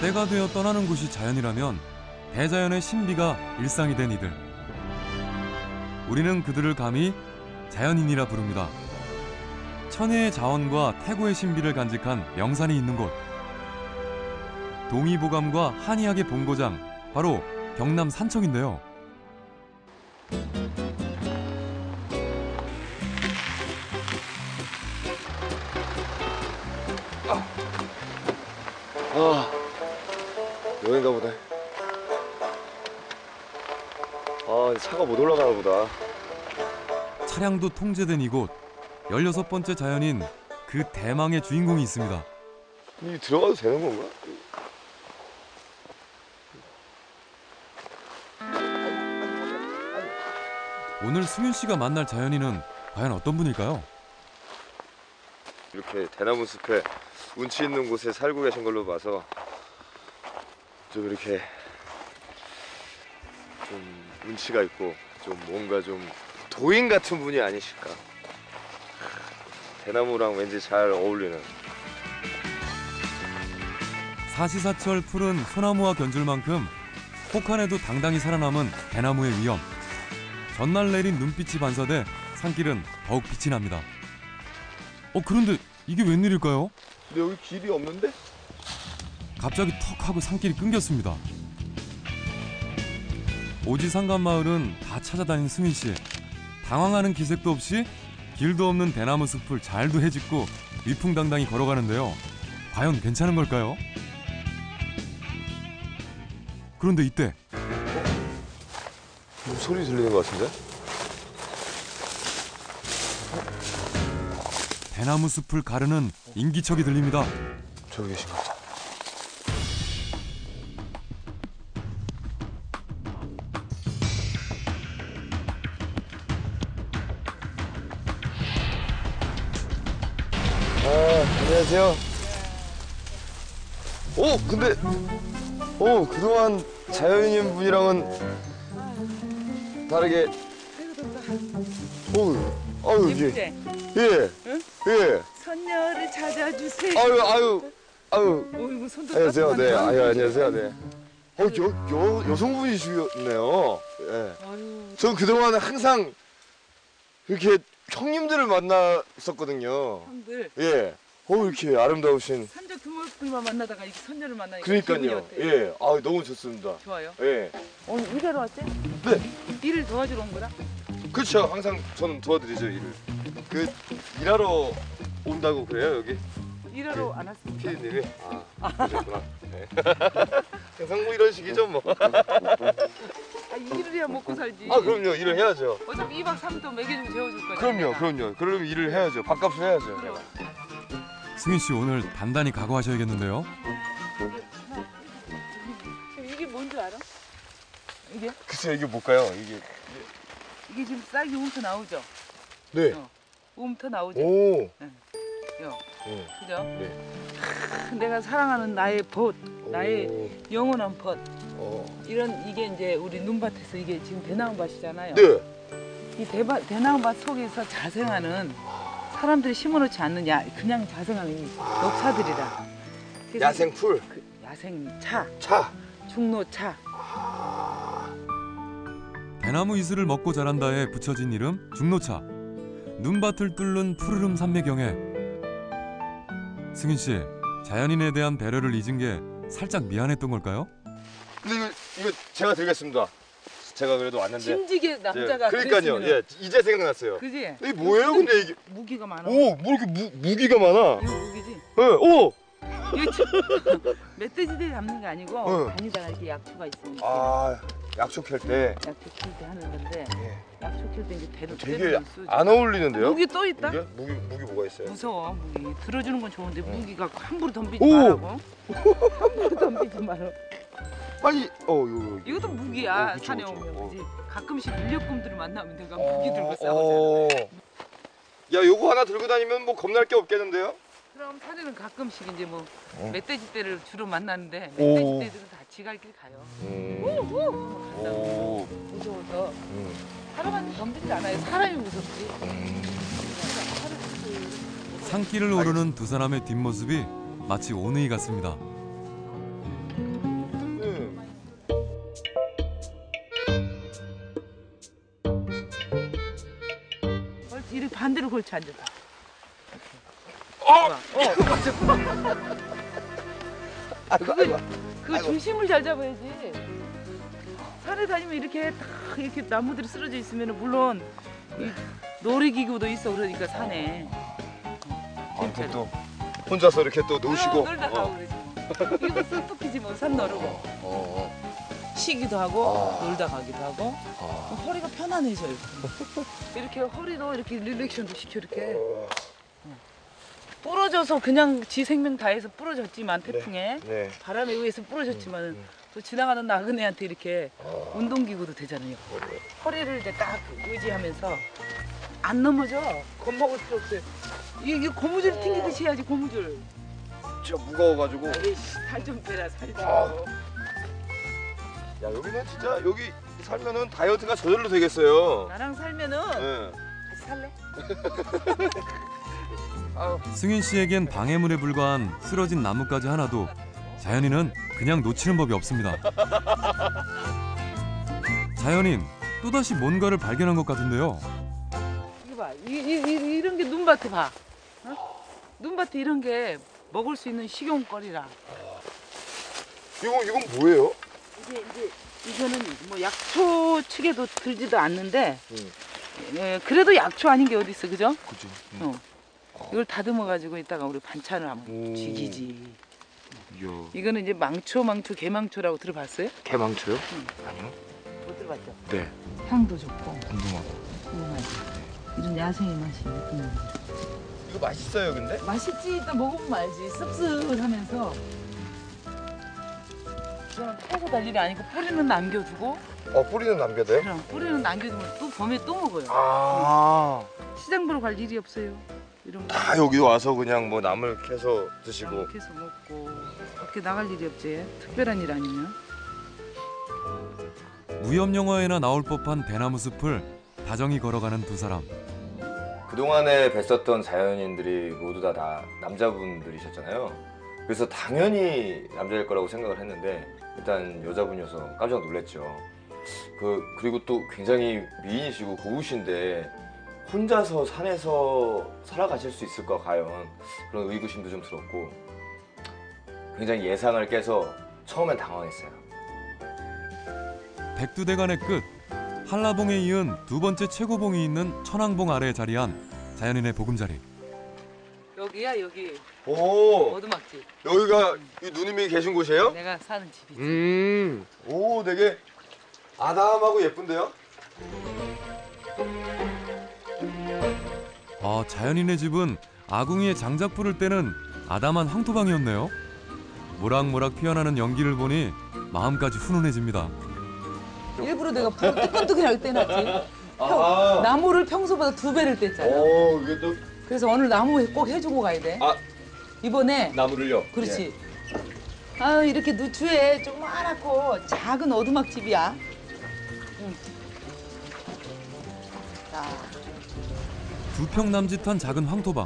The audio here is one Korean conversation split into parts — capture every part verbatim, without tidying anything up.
때가 되어 떠나는 곳이 자연이라면 대자연의 신비가 일상이 된 이들. 우리는 그들을 감히 자연인이라 부릅니다. 천혜의 자원과 태고의 신비를 간직한 명산이 있는 곳. 동의보감과 한의학의 본고장, 바로 경남 산청인데요. 아, 여긴가 보네. 아, 차가 못 올라가나 보다. 차량도 통제된 이곳, 열여섯 번째 자연인 그 대망의 주인공이 있습니다. 이 들어가도 되는 건가? 오늘 승윤 씨가 만날 자연인은 과연 어떤 분일까요? 이렇게 대나무 숲에 운치 있는 곳에 살고 계신 걸로 봐서 좀 이렇게 좀 운치가 있고 좀 뭔가 좀 도인 같은 분이 아니실까. 대나무랑 왠지 잘 어울리는. 사시사철 푸른 소나무와 견줄 만큼 혹한에도 당당히 살아남은 대나무의 위엄. 전날 내린 눈빛이 반사돼 산길은 더욱 빛이 납니다. 어 그런데 이게 웬일일까요? 근데 여기 길이 없는데? 갑자기 턱 하고 산길이 끊겼습니다. 오지상간 마을은 다 찾아다닌 승윤 씨. 당황하는 기색도 없이 길도 없는 대나무 숲을 잘도 헤집고 위풍당당히 걸어가는데요. 과연 괜찮은 걸까요? 그런데 이때 뭐 소리 들리는 것 같은데? 대나무 숲을 가르는 인기척이 들립니다. 저기 계신가 보다. 아, 안녕하세요. 오, 근데 오, 그동안 자연인 분이랑은 다르게. 오, 아유, 예쁘지? 예, 예, 응? 예. 선녀를 찾아주세요. 아유, 아유, 아유. 어이구 손도 안녕하세요. 네, 따뜻하네. 아유, 안녕하세요. 네. 어, 여, 여, 여성분이시네요. 예. 아유, 전 그동안 항상 이렇게 형님들을 만났었거든요. 형들 예. 어, 이렇게 아름다우신. 산적 두목들만 만나다가 이렇게 선녀를 만나니까 기분이 그러니까요. 어때요? 예. 아, 너무 좋습니다. 좋아요. 예. 오늘 일하러 왔지? 네. 일을 도와주러 온 거라? 그렇죠. 항상 저는 도와드리죠, 일을. 그 일하러 온다고 그래요, 여기? 일하러 안 왔습니다. 피디님이. 아, 그러셨구나. 네. 항상 뭐 이런 식이죠, 뭐. 아, 일을 해야 먹고 살지. 아, 그럼요. 일을 해야죠. 어차피 이 박 삼 일 동안 먹여주고 재워줄 거잖아. 그럼요, 그럼요. 그러면 일을 해야죠. 밥값을 해야죠. 그래. 승윤 씨 오늘 단단히 각오하셔야겠는데요. 이게 뭔지 알아? 이게? 글쎄 이게 뭘까요? 이게. 이게 지금 싹이 움터 나오죠? 네. 어. 움터 나오죠? 오. 요. 네. 그죠? 네. 크, 내가 사랑하는 나의 벗, 나의 오. 영원한 벗. 어. 이런 이게 이제 우리 눈밭에서 이게 지금 대나무밭이잖아요. 네. 이 대바, 대나무밭 속에서 자생하는 사람들이 심어놓지 않는 야, 그냥 자생하는 이 녹차들이라. 그래서 야생풀. 그 야생차, 차. 중노차. 대나무 이슬을 먹고 자란다에 붙여진 이름 중노차. 눈밭을 뚫는 푸르름 산매경에 승윤 씨, 자연인에 대한 배려를 잊은 게 살짝 미안했던 걸까요? 근데 이거 이거 제가 드리겠습니다. 제가 그래도 왔는데. 진지게 남자가 예, 그러니까요. 그랬으면은- 예, 이제 생각났어요. 그지? 이게 뭐예요, 근데 이게? 무기가 많아. 오, 뭐 이렇게 무, 무기가 많아? 이거 무기지? 예, 오. 이거 지- 멧돼지들 잡는 게 아니고 응. 다니다가 이렇게 약초가 있으니까 아, 약초 캘 때. 약초 캘 때 하는 건데 예. 약초 캘 때 이제 배로 되게 배로 쓰지. 안 어울리는데요? 무기 또 있다? 이게? 무기 무기 뭐가 있어요? 무서워 무기 들어주는 건 좋은데 무기가 함부로 덤비지 오! 말라고. 함부로 덤비지 말아. 아니, 어, 요, 요. 이것도 무기야. 어, 그쵸, 산에 그쵸. 오면 어. 그지. 가끔씩 인력kum들을 만나면 내가 어, 무기 들고 싸우잖아. 어. 야, 요거 하나 들고 다니면 뭐 겁날 게 없겠는데요? 그럼 산에는 가끔씩 이제 뭐 어. 멧돼지 떼를 주로 만나는데 오. 멧돼지 떼들은 다 지갈 길 가요. 음. 우! 간다고 오. 무서워서 음. 사람한테 덤비지 않아요. 사람이 무섭지. 산길을 오르는 두 사람의 뒷모습이 마치 오누이 같습니다. 반대로 그렇지 앉아봐. 어! 어. 아이고, 그거, 아이고. 그 아이고. 중심을 잘 잡아야지. 산에 다니면 이렇게 딱 이렇게 나무들이 쓰러져 있으면 물론 이 놀이기구도 있어 그러니까 산에. 아, 이렇게 또 혼자서 이렇게 또 노시고. 어, 놀다 가고 그러지. 이거 쑥쑥이지 뭐 산 너르고 어, 어. 쉬기도 하고 아. 놀다 가기도 하고 아. 허리가 편안해져 이렇게. 이렇게 허리도 이렇게 릴렉션도 시켜 이렇게. 부러져서 그냥 지 생명 다해서 부러졌지만 태풍에 네. 바람에 의해서 부러졌지만은 음. 또 지나가는 나그네한테 이렇게 아. 운동기구도 되잖아요. 허리를 이제 딱 의지하면서 안 넘어져. 겁먹을 필요 없어요. 이게, 이게 고무줄 튕기듯이 해야지 고무줄. 진짜 무거워가지고. 살 좀 빼라 살 좀. 아. 야, 여기는 진짜 여기 살면은 다이어트가 저절로 되겠어요. 나랑 살면은 네. 같이 살래? 승윤 씨에겐 방해물에 불과한 쓰러진 나뭇가지 하나도 자연인은 그냥 놓치는 법이 없습니다. 자연인 또다시 뭔가를 발견한 것 같은데요. 이거 봐. 이, 이, 이, 이런 게 눈밭에 봐. 어? 눈밭에 이런 게 먹을 수 있는 식용거리라. 이건 이건 뭐예요? 이게 이제 이거는 뭐 약초 측에도 들지도 않는데 음. 예, 그래도 약초 아닌 게 어디 있어, 그죠? 그치. 어. 이걸 다듬어 가지고 이따가 우리 반찬을 한번 오. 지기지. 이야. 이거는 이제 망초, 망초, 개망초라고 들어봤어요? 개망초요? 응. 아니요. 못 들어봤죠? 네. 향도 좋고 궁금하고. 궁금하지. 이런 야생의 맛이 있는 이거 맛있어요, 근데? 맛있지. 일단 먹어보면 알지. 씁쓸하면서. 이거는 팔고 달 일이 아니고 뿌리는 남겨두고 어, 뿌리는 남겨둬요? 그럼 뿌리는 남겨두면 또 봄에 또 먹어요. 아. 시장 보러 갈 일이 없어요. 이런 거. 다 여기 와서 그냥 뭐 나물 캐서 드시고. 이렇게 해서 먹고 밖에 나갈 일이 없지. 특별한 일 아니면. 무협 영화에나 나올 법한 대나무 숲을 다정히 걸어가는 두 사람. 그동안에 뵀었던 자연인들이 모두 다, 다 남자분들이셨잖아요. 그래서 당연히 남자일 거라고 생각을 했는데 일단 여자분이어서 깜짝 놀랐죠. 그 그리고 또 굉장히 미인이시고 고우신데 혼자서 산에서 살아가실 수 있을까 과연 그런 의구심도 좀 들었고 굉장히 예상을 깨서 처음엔 당황했어요. 백두대간의 끝 한라봉에 이은 두 번째 최고봉이 있는 천왕봉 아래에 자리한 자연인의 보금자리. 여기야 여기 오, 오두막집. 여기가 이 누님이 계신 곳이에요? 내가 사는 집이지. 음, 오, 되게 아담하고 예쁜데요? 아, 자연인의 집은 아궁이에 장작 불을 때는 아담한 황토방이었네요. 모락모락 피어나는 연기를 보니 마음까지 훈훈해집니다. 일부러 내가 불 뜨끈뜨끈하게 떼놨지. 아. 나무를 평소보다 두 배를 뗐잖아. 오, 이게 또 그래서 오늘 나무 꼭 해주고 가야 돼. 아, 이번에 나무를요? 그렇지. 아 이렇게 누추해 조그맣고 작은 오두막집이야. 응. 자, 두 평 남짓한 작은 황토방.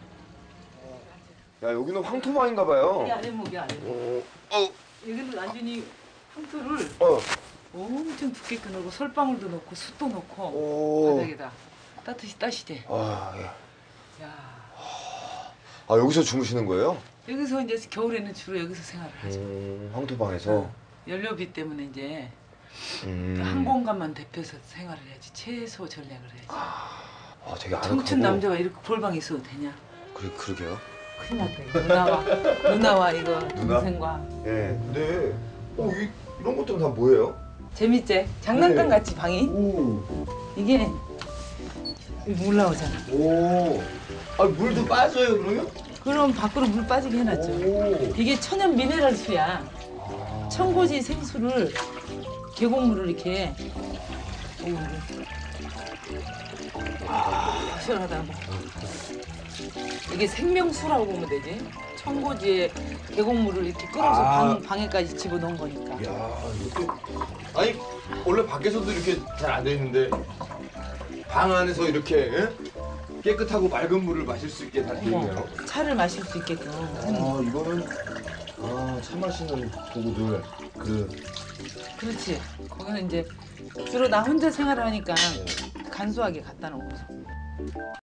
야, 여기는 황토방인가 봐요. 이 아랫목이 아래. 오, 어, 여기는 완전히 황토를 어, 엄청 두껍게 넣고 솔방울도 넣고 숯도 넣고 오. 바닥에다 따뜻이 따시대. 아, 예. 야 아, 여기서 주무시는 거예요? 여기서 이제 겨울에는 주로 여기서 생활을 하죠. 음, 황토방에서. 연료비 때문에 이제 음. 한 공간만 대표해서 생활을 해야지. 최소 전략을 해야지. 아, 되게 아늑하고. 청춘 남자가 이렇게 골방에 있어도 되냐? 그래, 그러게요. 큰일 났다. 이거. 누나와 누나와 이거 누나? 동생과 예. 근데 어, 이, 이런 것들은 다 뭐예요? 재밌지? 장난감 네. 같이 방이? 오. 이게 물 나오잖아. 오. 아, 물도 빠져요, 그러면? 그럼 밖으로 물 빠지게 해놨죠. 오. 이게 천연 미네랄 수야. 아. 청고지 생수를 계곡물을 이렇게 오, 아, 시원하다. 뭐. 이게 생명수라고 보면 되지. 청고지에 계곡물을 이렇게 끓여서 아. 방, 방에까지 집어넣은 거니까. 야, 이것도 아니 원래 밖에서도 이렇게 잘 안 되는데 방 안에서 이렇게 예? 깨끗하고 맑은 물을 마실 수 있게 다 되어 어머, 있네요. 차를 마실 수 있게끔. 아, 이거는 아, 차 마시는 도구들 그 그렇지. 거기는 이제 주로 나 혼자 생활을 하니까 간소하게 갖다 놓고.